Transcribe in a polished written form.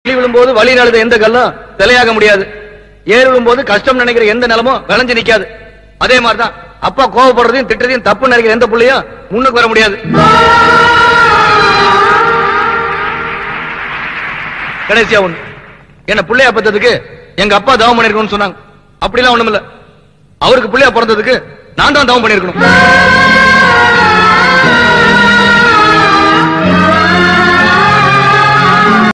விழும்போது வழி அழுத எந்த கல்லும் தலையாக முடியாது. ஏறி விழும்போது கஷ்டம் நினைக்கிற எந்த நிலமும் விளைஞ்சு நிக்காது. அதே மாதிரிதான் அப்பா கோவப்படுறதையும் திட்டத்தையும் தப்பு நினைக்கிற எந்த புள்ளையும் முன்னுக்கு வர முடியாது. கடைசியா ஒண்ணு, என்ன பிள்ளையா பத்ததுக்கு எங்க அப்பா தவம் பண்ணிருக்கணும்னு சொன்னாங்க. அப்படிலாம் ஒண்ணும் இல்ல, அவருக்கு பிள்ளையா பிறந்ததுக்கு நான் தான் தவம் பண்ணிருக்கணும்.